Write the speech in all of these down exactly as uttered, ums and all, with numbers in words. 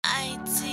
άι τι.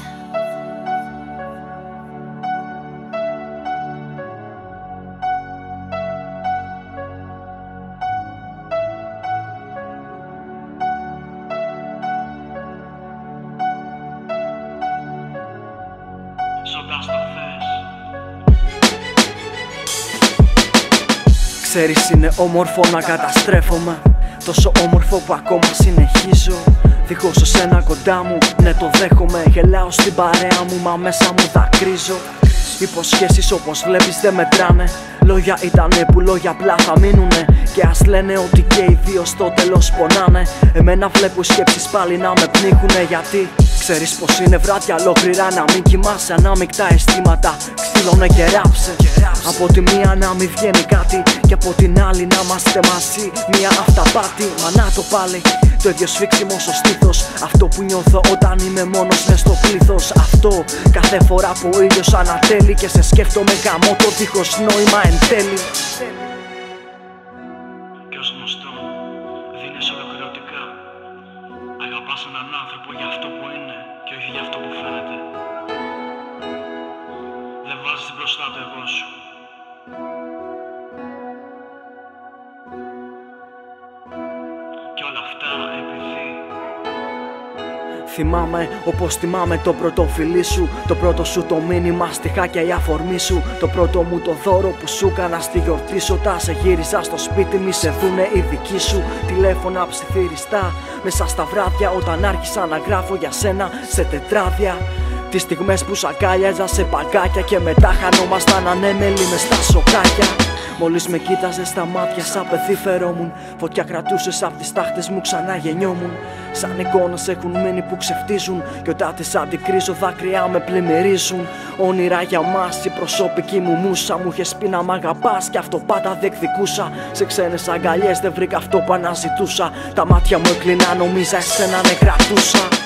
Ξέρεις είναι όμορφο να καταστρέφομαι, τόσο όμορφο που ακόμα συνεχίζω. Δίχως εσένα κοντά μου, ναι το δέχομαι. Γελάω στην παρέα μου, μα μέσα μου δακρύζω. Υποσχέσεις όπως βλέπεις δεν μετράνε. Λόγια ήτανε που λόγια απλά θα μείνουνε. Και ας λένε ότι και οι δύο στο τέλος πονάνε, εμένα βλέπω οι σκέψεις πάλι να με πνίχουνε. Γιατί ξέρεις πως είναι βράδια ολόκληρα να μην κοιμάσαι. Ανάμεικτα αισθήματα ξύλωνε και ράψε. Από τη μία να μην βγαίνει κάτι και από την άλλη να είμαστε μαζί. Μία αυταπάτη, μα να το πάλι το ίδιο σφίξιμο στο στήθος. Αυτό που νιώθω όταν είμαι μόνος μες στο πλήθος. Αυτό κάθε φορά που ο ήλιος ανατέλει και σε σκέφτομαι γαμώ το δίχως νόημα εν τέλει. Και ως γνωστό, δίνεις ολοκληρωτικά. Αγαπάς έναν άνθρωπο για αυτό που είναι και όχι για αυτό που φαίνεται. Δεν βάζεις μπροστά το εγώ σου. Και όλα αυτά επειδή θυμάμαι όπως θυμάμαι το πρώτο φιλί σου, το πρώτο σου το μήνυμα, στιχάκια η αφορμή σου. Το πρώτο μου το δώρο που σου έκανα στη γιορτή σου. Τα σε γύριζα στο σπίτι μη σε δούνε οι δικοί σου. Τηλέφωνα ψιθυριστά μέσα στα βράδια όταν άρχισα να γράφω για σένα σε τετράδια. Τις στιγμές που σ' αγκάλιαζα σε παγκάκια και μετά χανόμασταν ανέμελοι μες στα σοκάκια. Μόλις με κοίταζες στα μάτια σαν παιδί φερόμουν. Φωτιά κρατούσες απ' τις τάχτες μου ξανά γεννιόμουν. Σαν εικόνες έχουν μείνει που ξεφτίζουν κι όταν τις αντικρίζω δάκρυα με πλημμυρίζουν. Όνειρα για μας η προσωπική μου μούσα. Μου είχες πει να μ' αγαπάς κι αυτό πάντα διεκδικούσα. Σε ξένες αγκαλιές δεν βρήκα αυτό που αναζητούσα. Τα μάτια μου έκλεινα νόμιζα εσένα ναι κρατούσα.